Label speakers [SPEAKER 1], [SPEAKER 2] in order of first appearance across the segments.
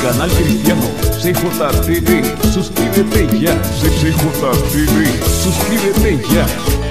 [SPEAKER 1] canal cristiano CJTV. Suscríbete ya, CJTV, suscríbete ya.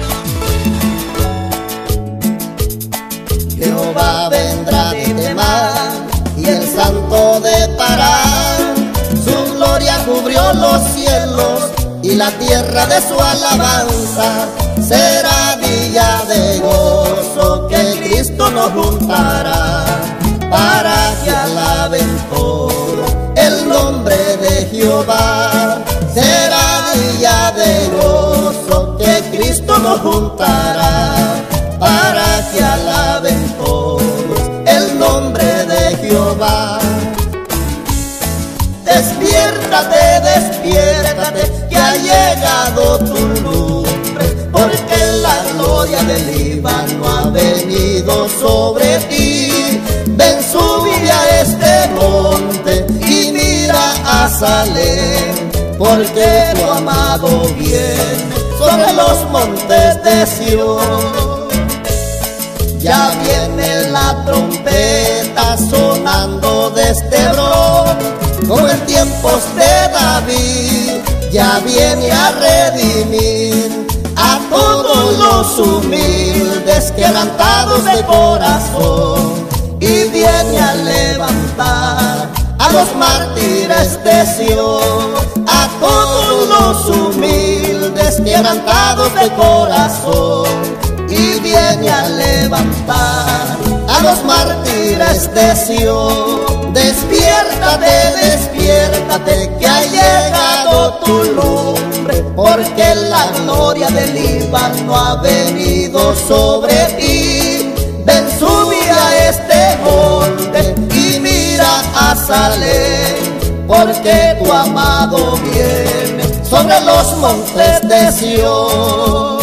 [SPEAKER 2] Jehová vendrá de mar y el santo de parar. Su gloria cubrió los cielos y la tierra de su alabanza. Será día de gozo que Cristo nos juntará, para que alaben todo el nombre de Jehová. Será día de gozo que Cristo nos juntará, para que alaben todos el nombre de Jehová. Despiértate, despiértate, que ha llegado tu lumbre, porque la gloria del Líbano ha venido sobre ti. Ven, sube a este monte y mira a Salem, porque tu amado viene sobre los montes de Sión. Ya viene la trompeta sonando desde Hebrón, como en tiempos de David. Ya viene a redimir a todos los humildes, quebrantados de corazón, y viene a levantar a los mártires de Sión, a todos los humildes, quebrantados de corazón, y viene a levantar a los mártires de Sión. Despiértate, despiértate, que ha llegado tu lumbre, porque la gloria del Líbano ha venido sobre ti. Ven, sube a este monte y mira a Salem, porque tu amado viene sobre los montes de Sión.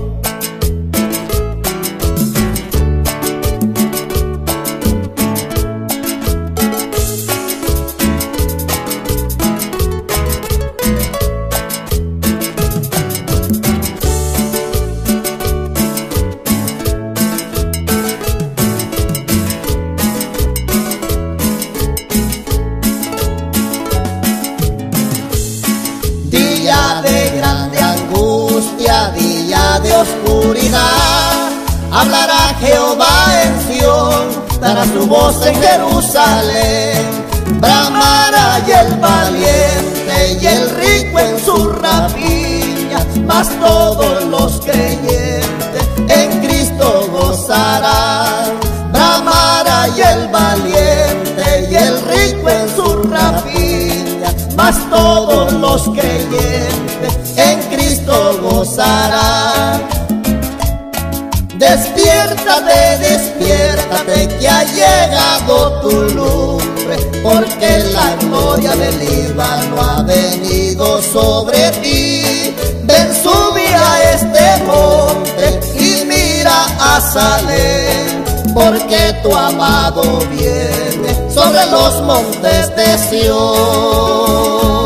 [SPEAKER 2] Día de oscuridad, hablará Jehová en Sión, dará su voz en Jerusalén. Bramará y el valiente y el rico en su rapiña, mas todos los creyentes en Cristo gozarán. Bramará y el valiente y el rico en su rapiña, mas todos los creyentes en Cristo gozarán. Despiértate, despiértate, que ha llegado tu lumbre, porque la gloria del Líbano ha venido sobre ti. Ven, sube a este monte y mira a Salem, porque tu amado viene sobre los montes de Sión.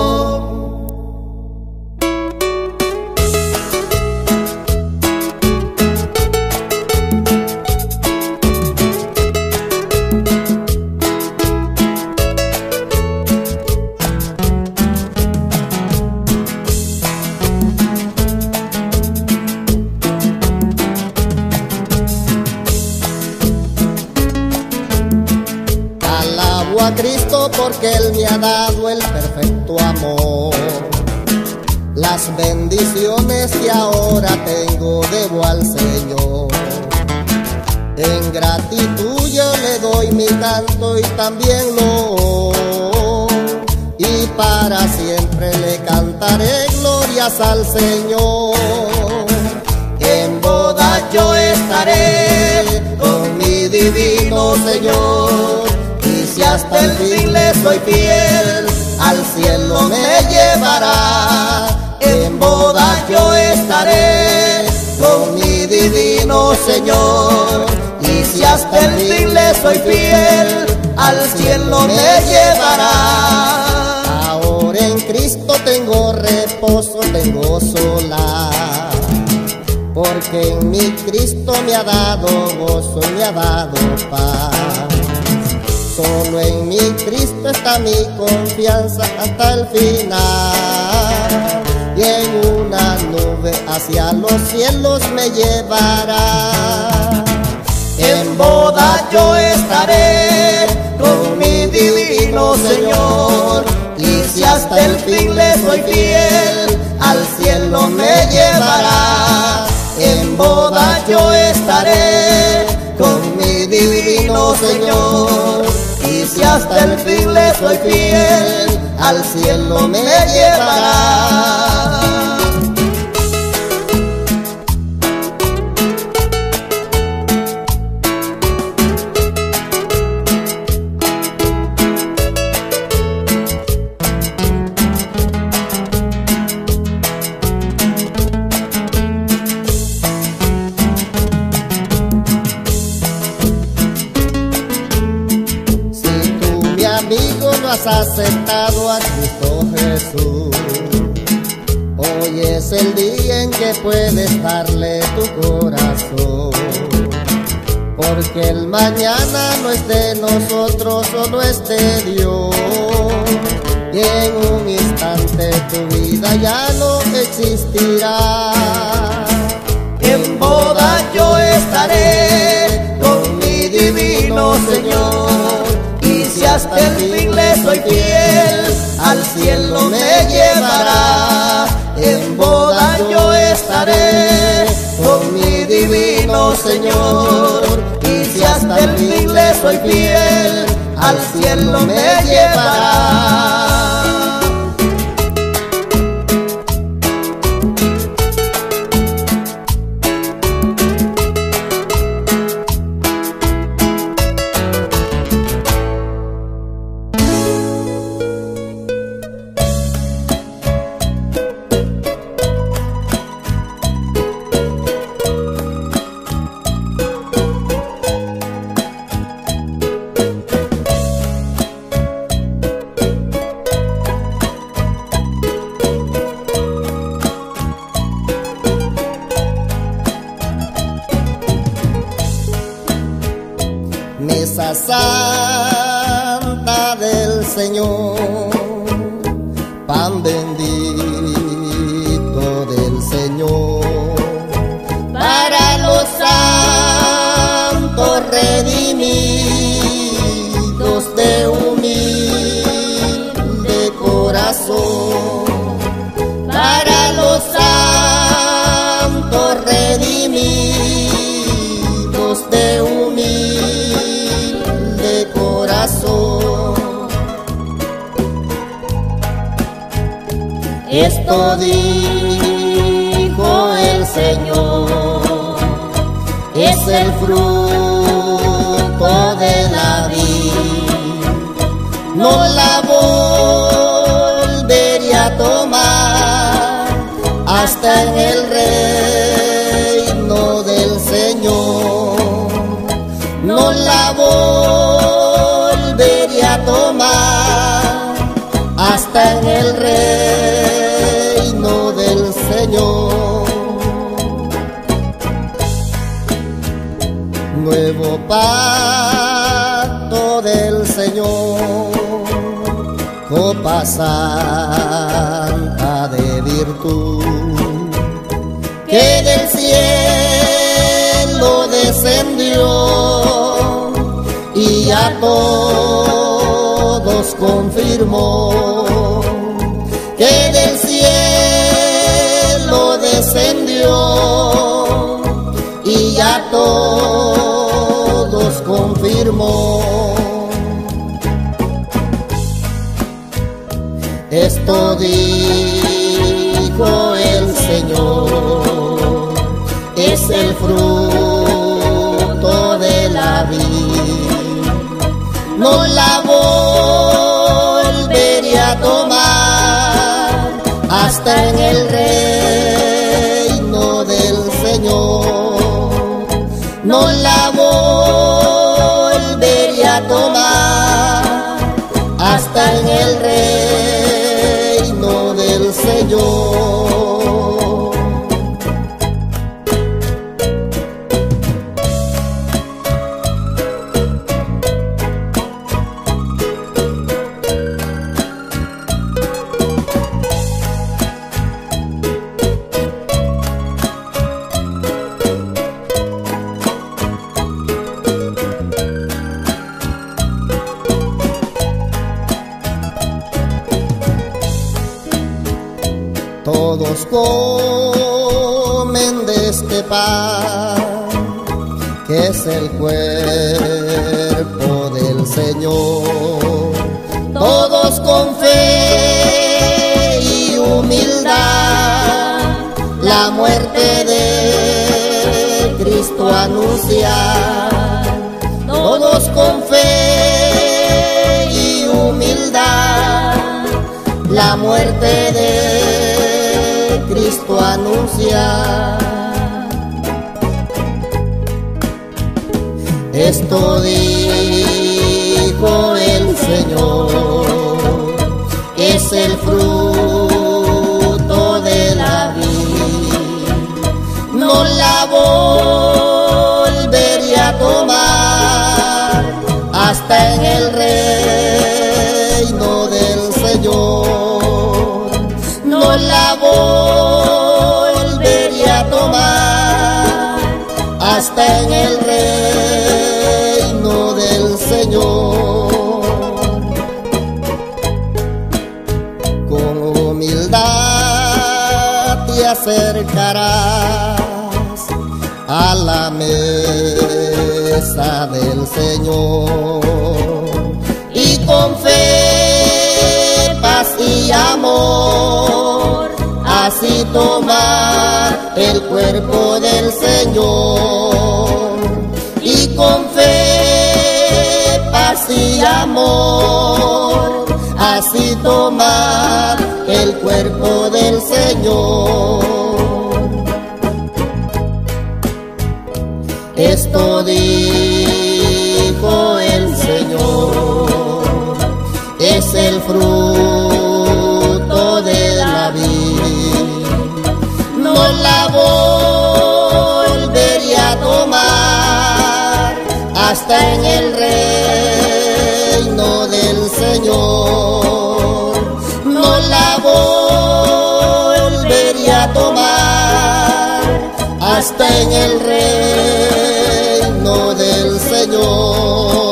[SPEAKER 2] A Cristo porque Él me ha dado el perfecto amor. Las bendiciones que ahora tengo debo al Señor. En gratitud yo le doy mi canto y también lo y para siempre le cantaré glorias al Señor. En boda yo estaré con mi divino Señor, si hasta el fin le soy fiel, al cielo me llevará. En boda yo estaré con mi divino Señor, y si hasta el fin le soy fiel, al cielo me llevará. Ahora en Cristo tengo reposo, tengo sola, porque en mi Cristo me ha dado gozo y me ha dado paz. Solo en mi Cristo está mi confianza hasta el final, y en una nube hacia los cielos me llevará. En boda yo estaré con mi divino Señor, y si hasta el fin le soy fiel, al cielo me llevará. En boda yo estaré con mi divino Señor, y si hasta el fin le soy fiel, al cielo me llevará. Amigo, no has aceptado a Cristo Jesús, hoy es el día en que puedes darle tu corazón, porque el mañana no es de nosotros, solo es de Dios, y en un instante tu vida ya no existirá. En boda yo estaré con mi divino Señor, si hasta el fin le soy fiel, al cielo me llevará. En boda yo estaré con mi divino Señor, y si hasta el fin le soy fiel, al cielo me llevará. Mesa santa del Señor, pan bendito del Señor, para los santos redimidos de humilde corazón, para los santos redimidos de humilde corazón. Esto dijo el Señor, es el fruto de la vid, no la volveré a tomar hasta en el reino del Señor, no la volveré a tomar hasta en el reino del Señor. Nuevo pacto del Señor, copa santa de virtud, que del cielo descendió y a todos confirmó, que del cielo descendió y a todos confirmó. Esto dijo el Señor, es el fruto de la vid, no la volveré a tomar hasta en el reino del Señor, no la volveré a tomar hasta en el reino del Señor. Todos comen de este pan, que es el cuerpo del Señor. Todos con fe y humildad la muerte de Cristo anunciar. Todos con fe y humildad la muerte de Cristo anunciar. Esto dijo el Señor, es el fruto de la vid, no la volveré a tomar hasta en el reino del Señor. No la volveré a tomar hasta en el reino del Señor. Con humildad te acercarás a la mesa del Señor, y con fe, paz y amor así tomar el cuerpo del Señor. Y con fe, paz y amor así tomar el cuerpo del Señor. Esto dijo el Señor, es el fruto de la vid, no la volveré a tomar hasta en el reino del Señor. No la volveré a tomar hasta en el reino del Señor.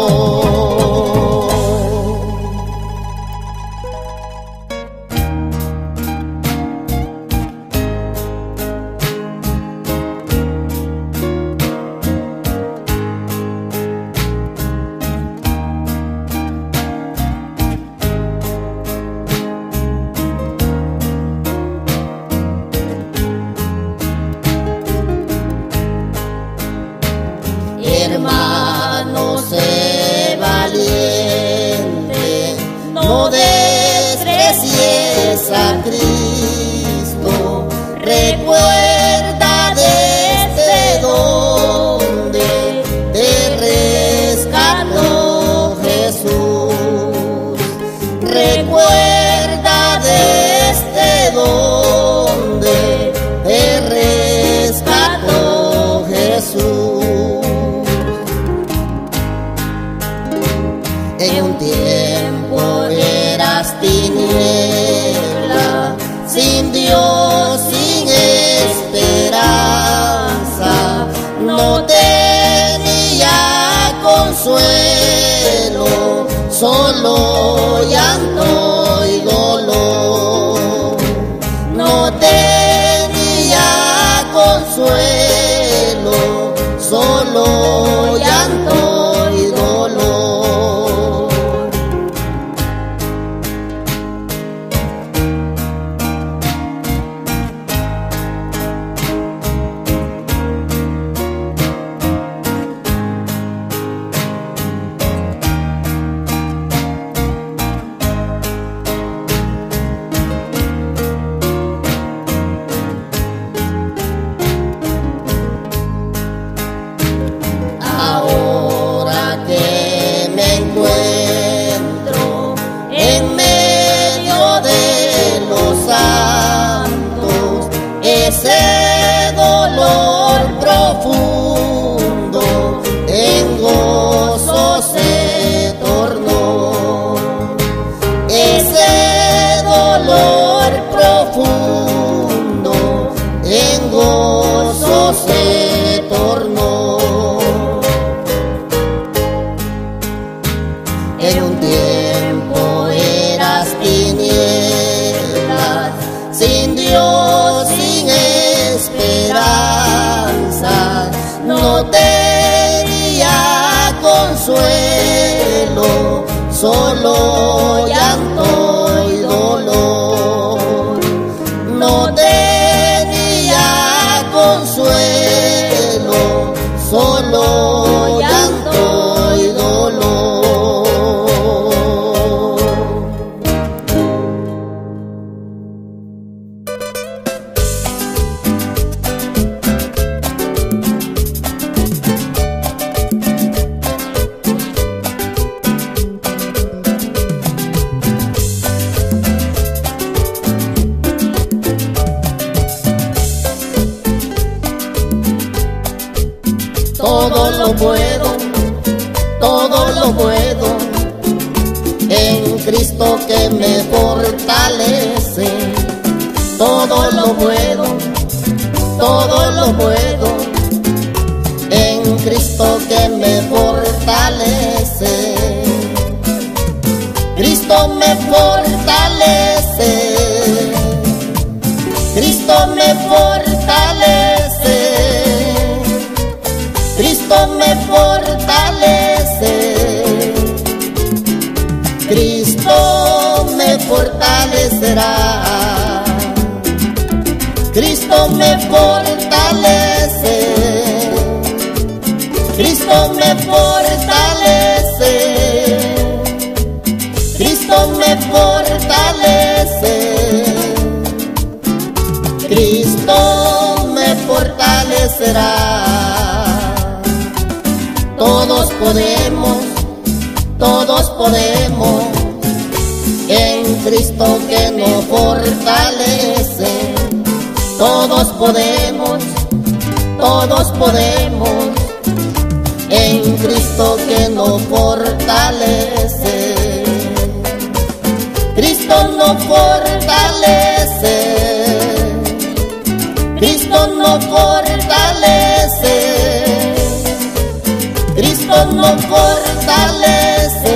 [SPEAKER 2] Hermano, sé valiente, no desprecies a Cristo. Recuerda desde donde te rescató Jesús. Recuerda desde donde te rescató Jesús. En un tiempo eras tiniebla, sin Dios, sin esperanza, no tenía consuelo, solo llanto y dolor. No tenía consuelo, solo llanto y dolor. solo llanto y dolor. No tenía consuelo, solo llanto y dolor. Todo lo puedo en Cristo que me fortalece. Todo lo puedo en Cristo que me fortalece. Cristo me fortalece, Cristo me fortalece, Cristo me fortalece, Cristo me fortalecerá, Cristo me fortalece, Cristo me fortalece, Cristo me fortalece, Cristo me fortalecerá. Todos podemos en Cristo que nos fortalece. Todos podemos en Cristo que nos fortalece. Cristo nos fortalece, Cristo nos fortalece, Cristo nos fortalece,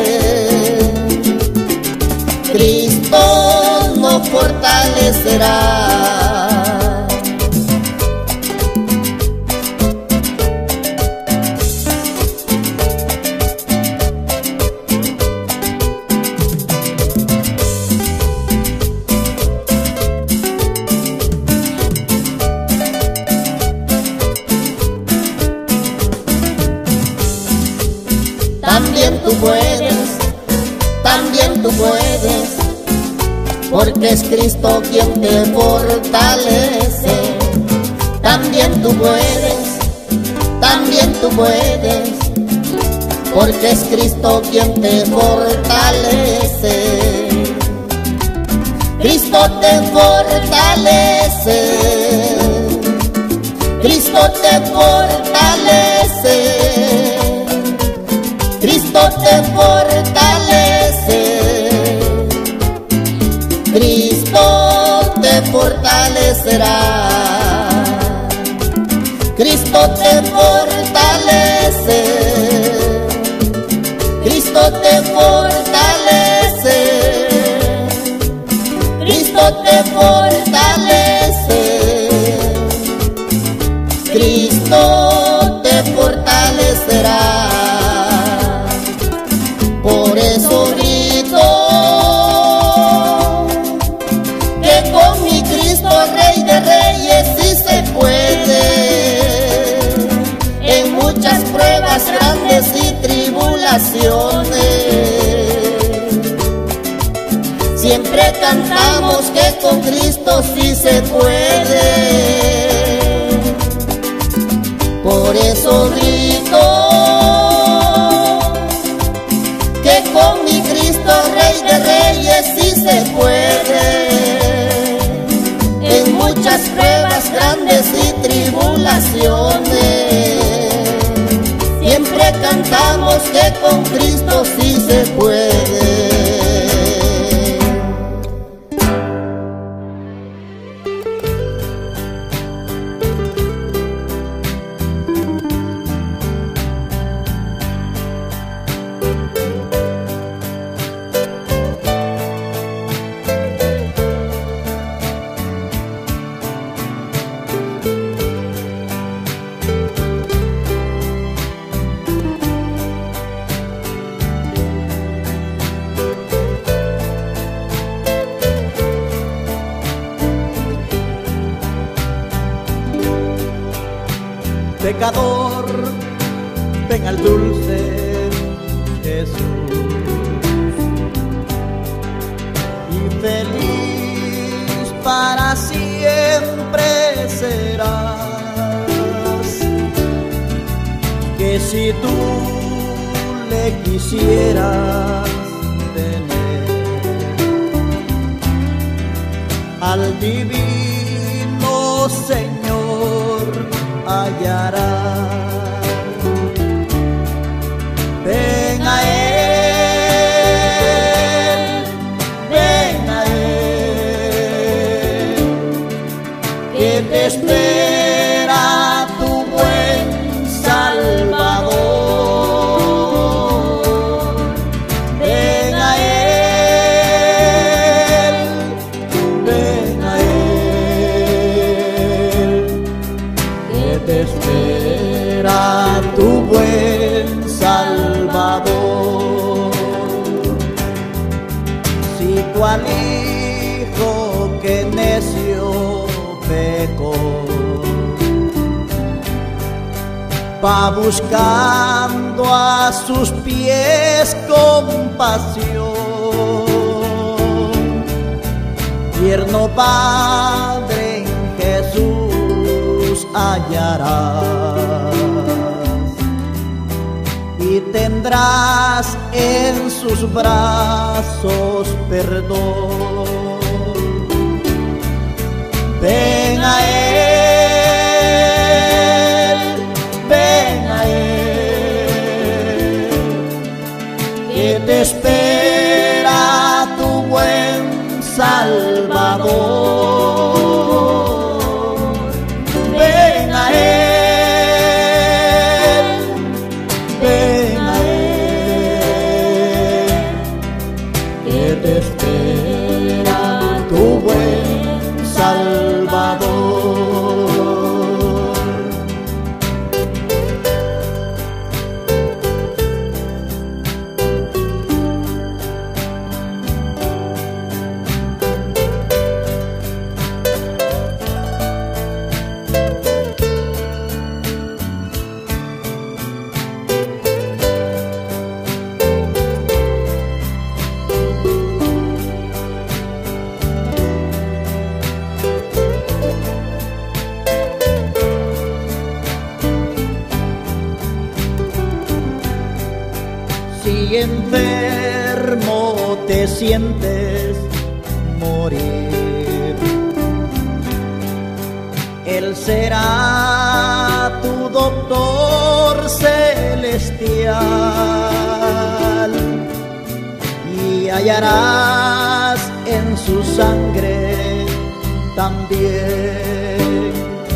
[SPEAKER 2] Cristo nos fortalecerá. También tú puedes, porque es Cristo quien te fortalece. También tú puedes, porque es Cristo quien te fortalece. Cristo te fortalece, Cristo te fortalece, Cristo te fortalece, Cristo te fortalecerá, Cristo te fortalece, Cristo te fortalece, Cristo te fortalece, Cristo te fortalecerá. Por eso grito que con mi Cristo Rey de Reyes sí se puede. En muchas pruebas grandes y tribulaciones, siempre cantamos que con Cristo sí se puede. Por eso grito que con mi Cristo Rey de Reyes sí se puede. En muchas pruebas grandes y tribulaciones, siempre cantamos que con Cristo sí se puede.
[SPEAKER 3] pecador, ven al dulce Jesús. Y feliz para siempre serás, que si tú le quisieras tener, al divino Señor hallarás. Ven a Él, ven a Él, que te espera tu buen Salvador. Ven a Él, ven a Él, que te espera tu buen Salvador. Si tu al hijo que necio pecó, va buscando a sus pies compasión, tierno Padre en Jesús hallarás, y tendrás en sus brazos perdón. Ven a Él, ven a Él, que te espera tu buen Salvador. Ven a Él, ven a Él, que te espera tu buen Salvador. Si enfermo te sientes morir, Él será tu doctor celestial, y hallarás en su sangre también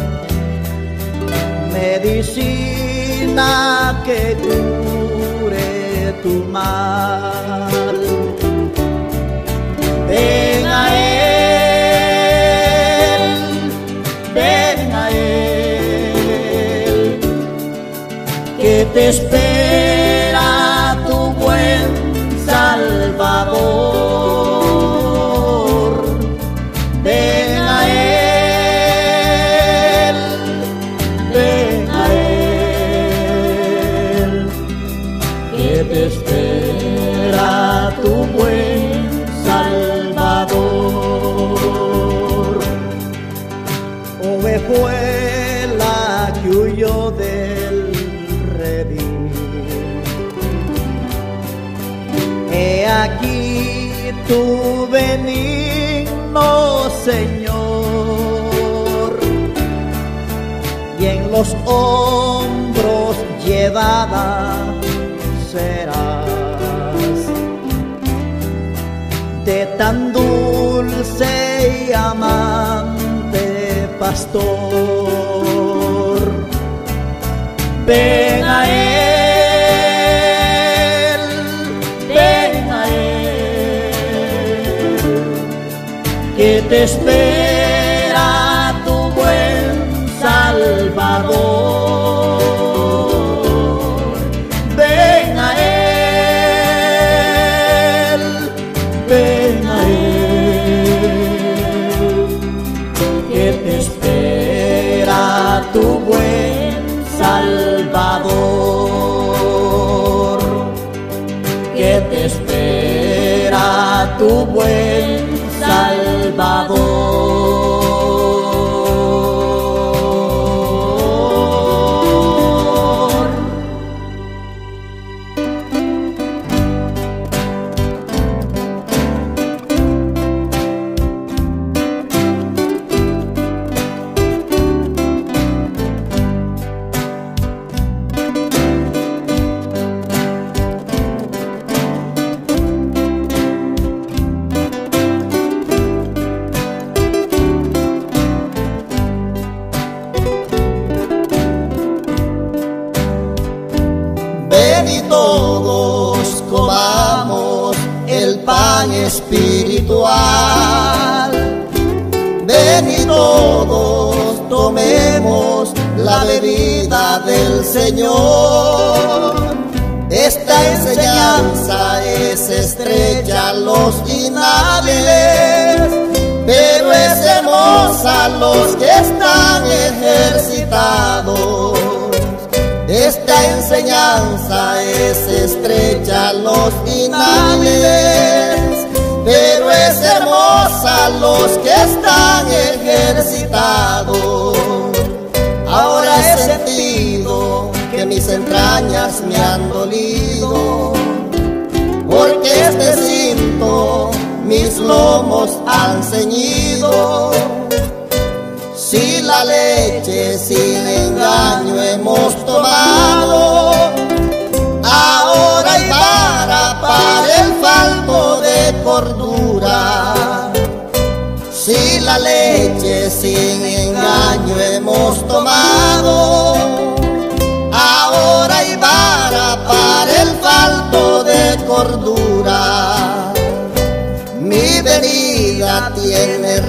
[SPEAKER 3] medicina que cure tu mal. Ven a Él, ven a Él, que te espera tu buen Salvador. Ven a Él, ven a Él, que te espera tu buen Salvador. Ovejuela que huyó del redil, he aquí tu benigno Señor, y en los hombros llevada serás de tan dulce y amante pastor. Ven a Él, ven a Él, que te espera tu buen Salvador. Ven a Él, ven a Él, que te espera tu buen Salvador.
[SPEAKER 2] espiritual. Ven y todos tomemos la bebida del Señor. Esta enseñanza es estrecha a los inhábiles, pero es hermosa a los que están ejercitados. Esta enseñanza es estrecha a los inhábiles, pero es hermosa a los que están ejercitados. Ahora he sentido que mis entrañas me han dolido, porque este cinto mis lomos han ceñido. Si la leche sin engaño hemos tomado, ahora hay vara para el falto de cordura. Si la leche sin engaño hemos tomado, ahora hay vara para el falto de cordura. Mi venida tiene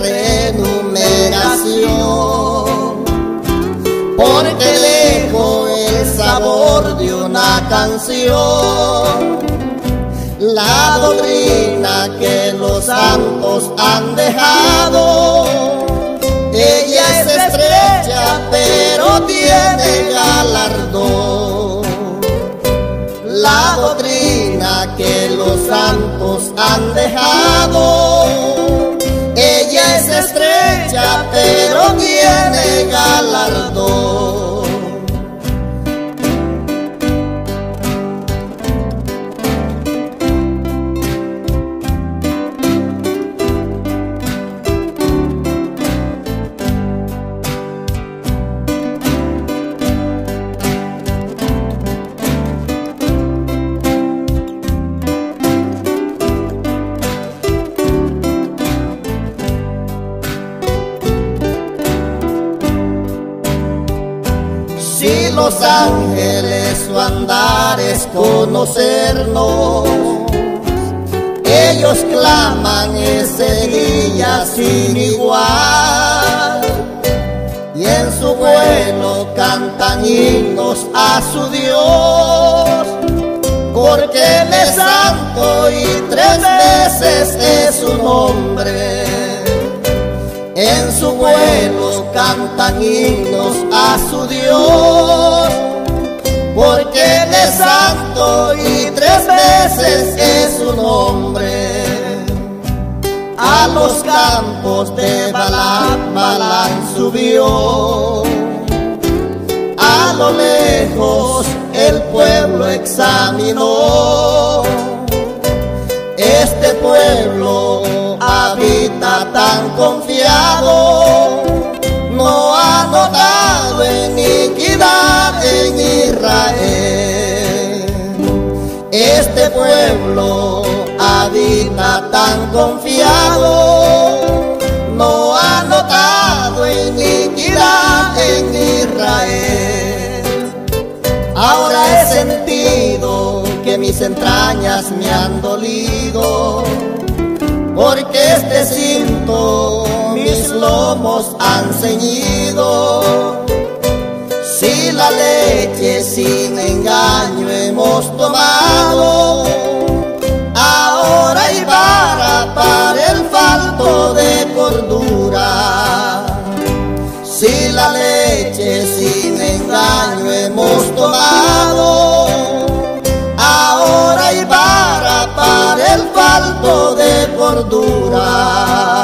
[SPEAKER 2] renumeración, porque dejo el sabor de una canción. La doctrina que los santos han dejado, ella es estrecha pero tiene galardón. La doctrina que los santos han dejado, ella es estrecha pero tiene galardón. Si los ángeles su andar es conocernos, ellos claman ese día sin igual, y en su vuelo cantan himnos a su Dios, porque Él es santo y 3 veces es su nombre. En su vuelo cantan himnos a su Dios, porque Él es santo y 3 veces es su nombre. A los campos de Balac, Balac subió. A lo lejos el pueblo examinó. Este pueblo habita tan confiado, no ha notado iniquidad en Israel. Este pueblo habita tan confiado, no ha notado iniquidad en Israel. Ahora he sentido que mis entrañas me han dolido, porque este cinto mis lomos han ceñido. Si la leche sin engaño hemos tomado, ahora hay vara para el falto de cordura. Si la leche sin engaño hemos tomado, ahora hay vara para el falto de cordura.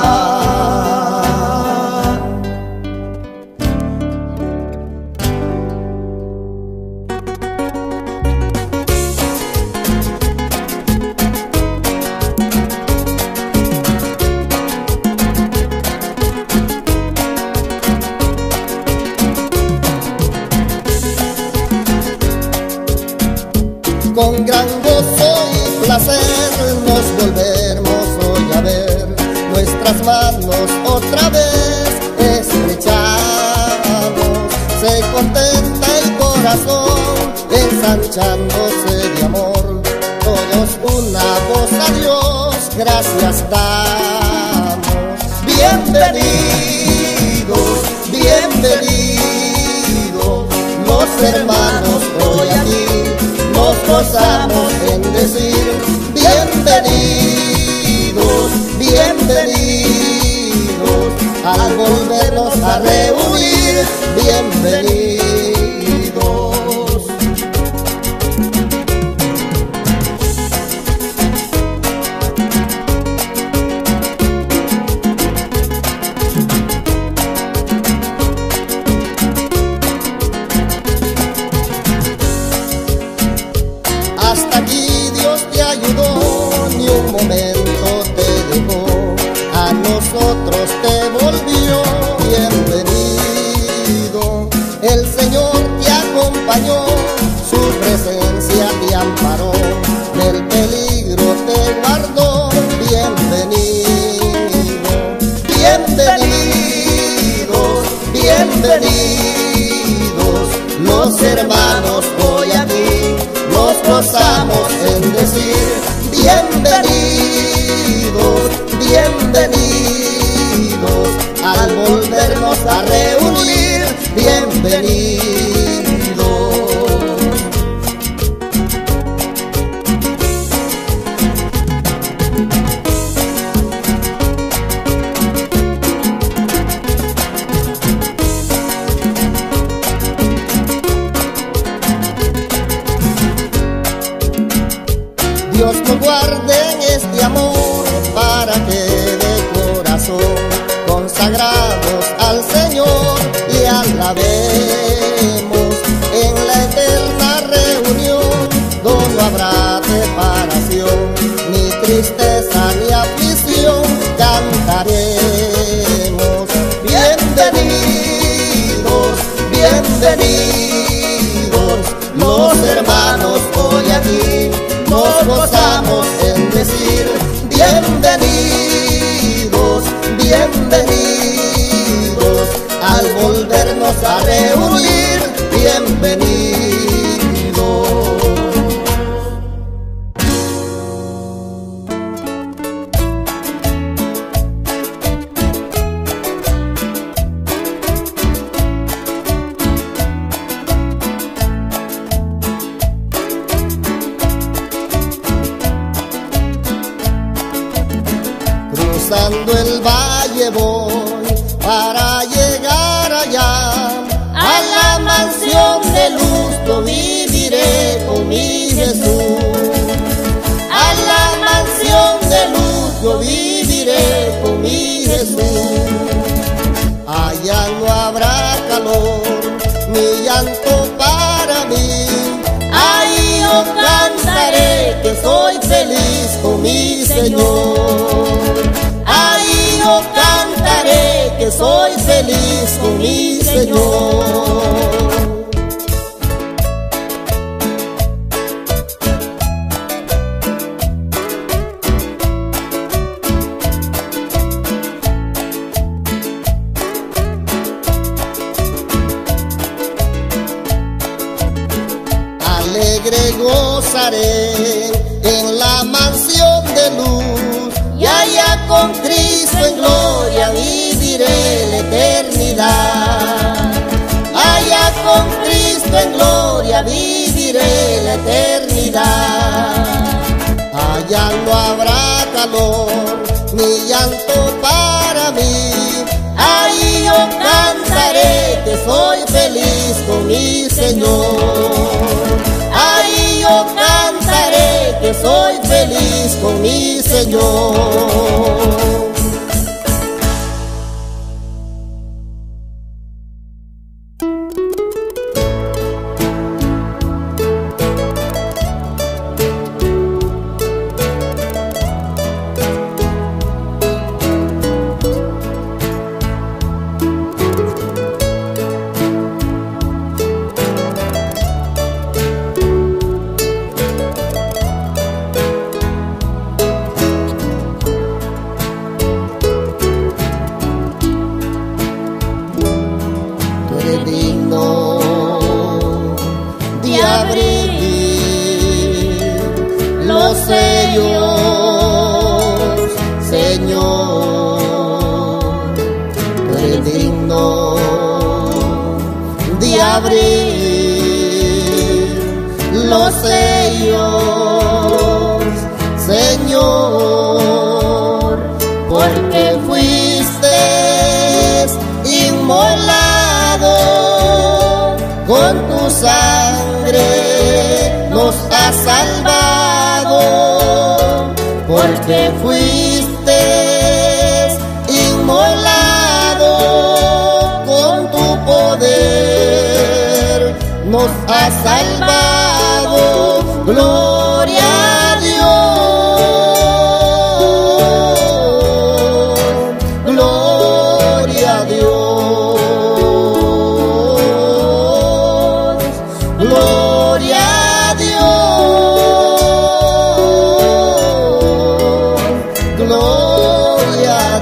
[SPEAKER 2] Con gran gozo y placer nos volvemos hoy a ver, nuestras manos otra vez estrechamos. Se contenta el corazón ensanchándose de amor, todos una voz a Dios gracias damos. Bienvenidos, bienvenidos, los hermanos hoy aquí nos gozamos en decir bienvenidos, bienvenidos, al volvernos a reunir, bienvenidos. Hasta aquí Dios te ayudó, ni un momento te dejó, a nosotros te volvió. Bienvenido, el Señor te acompañó, su presencia te amparó, del peligro te guardó. Bienvenido, bienvenidos, bienvenidos, los hermanos hoy aquí nos gozamos en decir bienvenidos, bienvenidos, al volvernos a reunir, bienvenidos. Dios nos guarde en este amor, para que de corazón consagrados al Señor y alabemos en la eterna reunión, donde no habrá separación, ni tristeza ni aflicción, cantaremos bienvenidos, bienvenidos, los hermanos hoy aquí nos gozamos en decir bienvenidos, bienvenidos, al volvernos a reunir, bienvenidos. Cruzando el valle voy para llegar allá, a la mansión de luz yo viviré con mi Jesús. A la mansión de luz yo viviré con mi Jesús. Allá no habrá calor ni llanto para mí, ahí yo cantaré que soy feliz con mi Señor. Ahí yo cantaré que soy feliz con mi Señor. Alegre gozaré en la mansión de luz, y allá con Cristo en gloria viviré la eternidad. Allá con Cristo en gloria viviré la eternidad. Allá no habrá calor ni llanto para mí, ahí yo cantaré que soy feliz con mi Señor. Ahí yo cantaré que soy feliz con mi Señor. tú eres digno de abrir los sellos, Señor, porque fuiste inmolado, con tu sangre nos has salvado, porque fuiste inmolado, con tu poder nos has salvado. Gloria a Dios, gloria a Dios, gloria a Dios, gloria a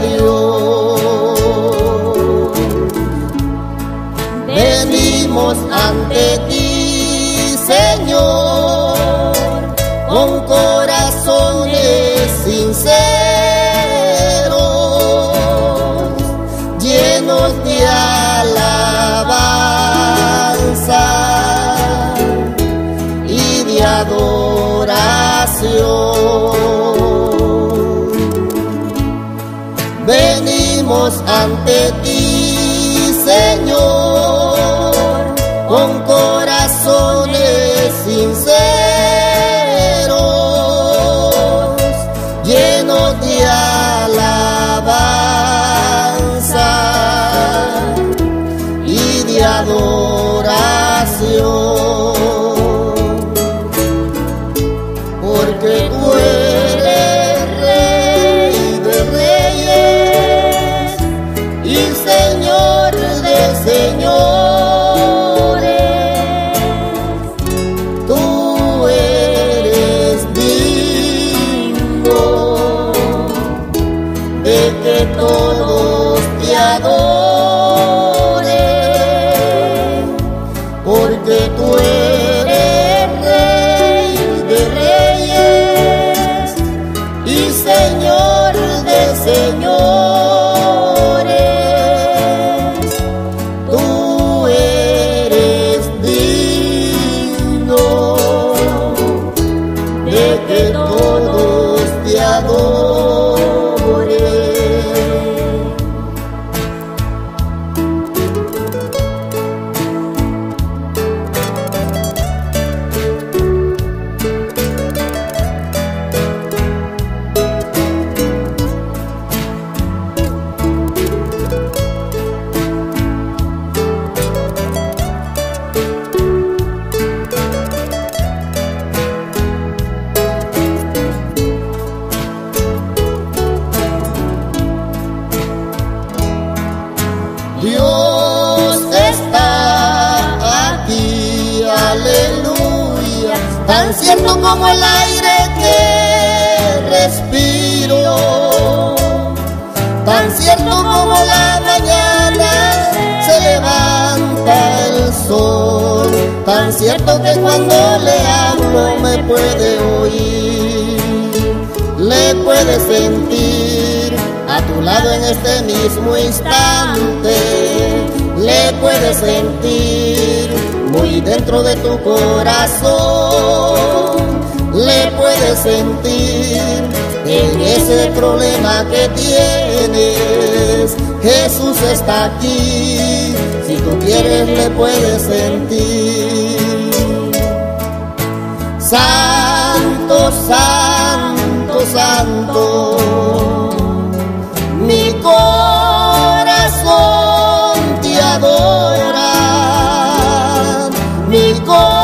[SPEAKER 2] Dios. Venimos ante ti, Señor, con corazones sinceros, llenos de alabanza y de adoración. Venimos ante ti, Señor, con corazones sinceros, llenos de alabanza y de adoración, porque tú eres Rey de reyes y Señor de señores. Tú eres digno de que todos te adoren, porque tú eres Rey de reyes y Señor de señores. Tú eres digno de que todos te adoren. Dios está aquí, aleluya, tan cierto como el aire que respiro, tan cierto como la mañana se levanta el sol, tan cierto que cuando le hablo me puede oír, le puede sentir a tu lado en este mismo instante, le puedes sentir muy dentro de tu corazón, le puedes sentir en ese problema que tienes. Jesús está aquí, si tú quieres le puedes sentir. Santo, santo, santo, mi corazón te adora, mi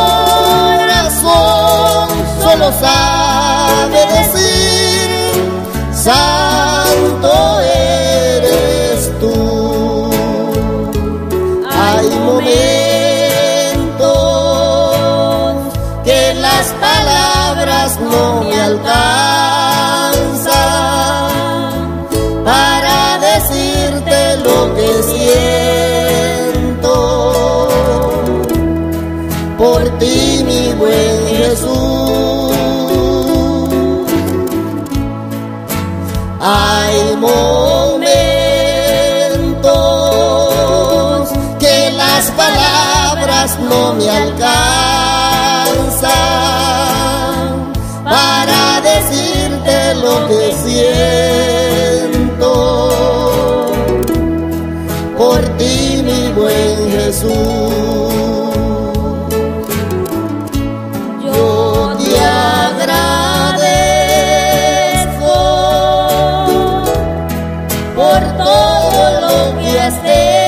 [SPEAKER 2] corazón solo sabe decir, santo eres tú. Hay momentos que las palabras no me alcanzan para decirte lo que siento por ti, mi buen Jesús. Hay momentos no me alcanzan para decirte lo que siento por ti, mi buen Jesús. Yo te agradezco por todo lo que has hecho.